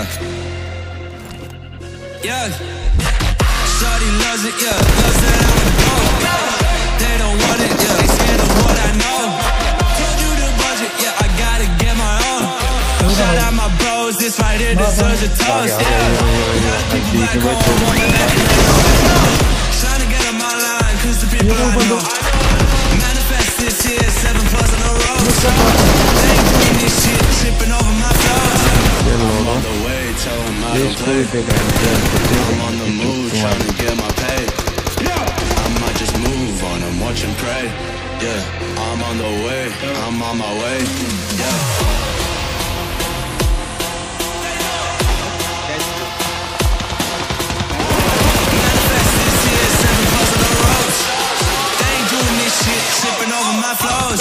yeah. Yeah. Shorty loves it, yeah. Loves that I'm a dog. They don't want it, yeah. They scared of what I know. Told you the budget, yeah. I gotta get my own. Shout out my bros, this right here deserves a toast, yeah. People back home on my back and they know. Trying to get on my line, cause the people I know. Manifest this year, 7+ on the road. They ain't doing this shit, tripping over my flows. I'm on the way, tell them I don't play. I'm on the move, trying to get my pay. I might just move on and watch and pray. Yeah, I'm on the way, I'm on my way. Yeah. Tripping over my flows.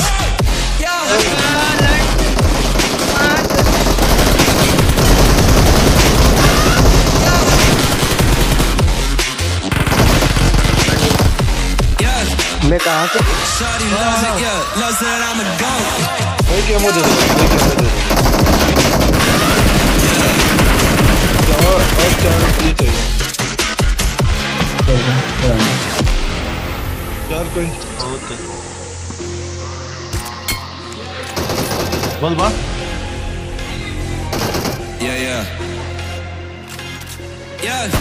मैं कहाँ से? Shorty loves it, yeah, loves that I'm a goat. वही क्या मुझे? चार कोई बोल बा yeah yeah yeah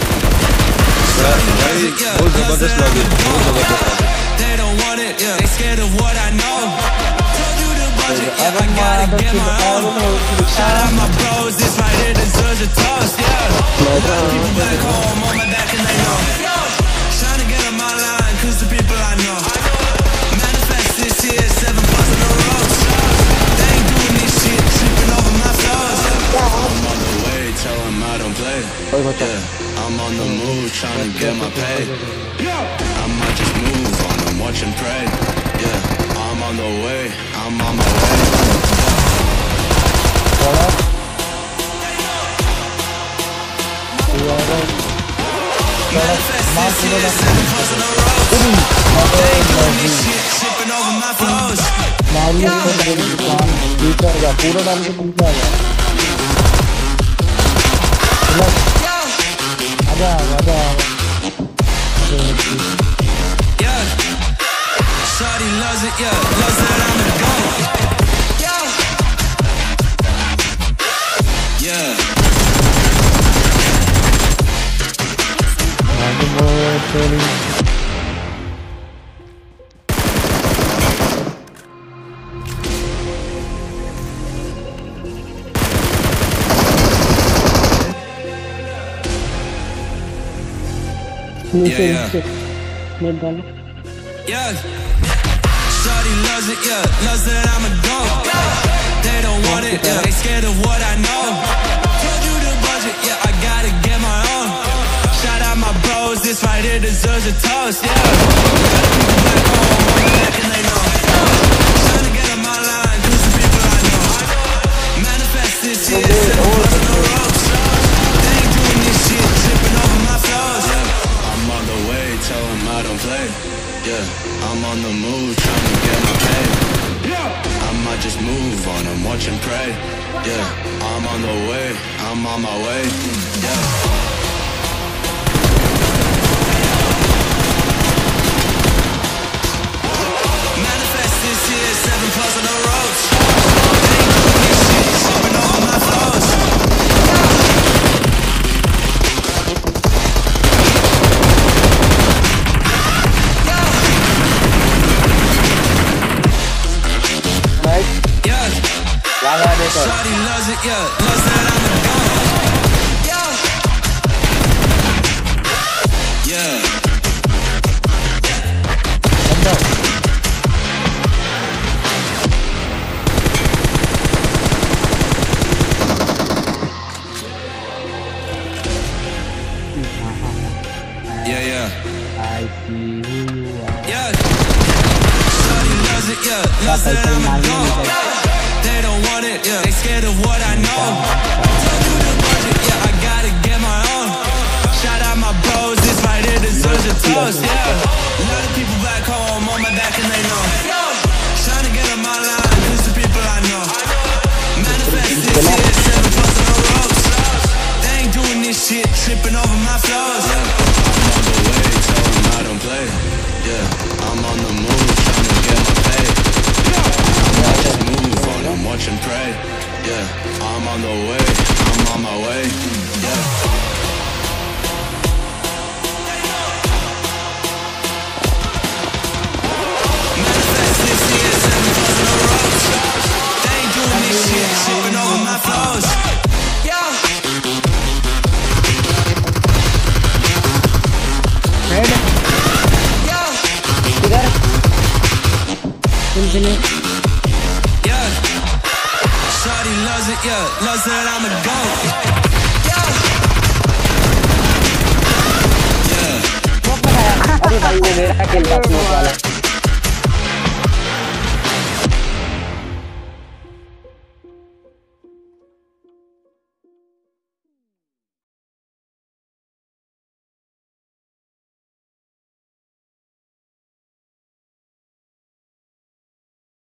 बहुत जबरदस्त लगी they don't want it yeah they scared of what I know told you the budget yeah I gotta get my own shout out my bros this right here deserves a toast yeah people back home on my back and they know trying to get on my line cause the people I know manifest this year 7+ on the road they ain't doing this shit tripping over my flows I'm on the way tell them I don't play yeah I'm on the move trying to get my pay I might just move on and watch and pray yeah I'm on the way I'm on my way manifest this year 7+ on the road they ain't doing this shit tripping over my flows पूरा डाल के पूछा yeah shorty loves it yeah loves that I'm a goat yeah yeah shorty loves it yeah loves that I'm a goat they don't want it yeah they scared of what I know told you the budget yeah I gotta get my own shout out my bros this right here deserves a toast yeah people back home on my back and they know trying to get on my line cause the people I know manifest this year 7+ on the road they ain't doing this shit tripping over my flows I'm on the way, tell them I don't play. Yeah, I'm on the move, trying to get my pay. I might just move on and watch and pray. Yeah, I'm on the way, I'm on my way. Yeah. Manifest this year, 7+ on the road. They ain't doing this shit, tripping over my flows. Shorty loves it, yeah, loves that I'm a goat. Yeah. Yeah, yeah. I see who you are. Yeah. Shorty loves it, yeah, loves that I'm a goat. They don't want it, yeah, they scared of what I know. Told you the budget, yeah, I gotta get my own. Shout out my bros, this right here deserves a toast, yeah. A lot of people back home on my back and they know. Trying to get on my line, cause the people I know. Manifest this year, 7+ on the road. infinite. Yeah, shawty loves it, yeah, loves that I'm a goat. अरे भाई वो मेरा किल था smoke वाला।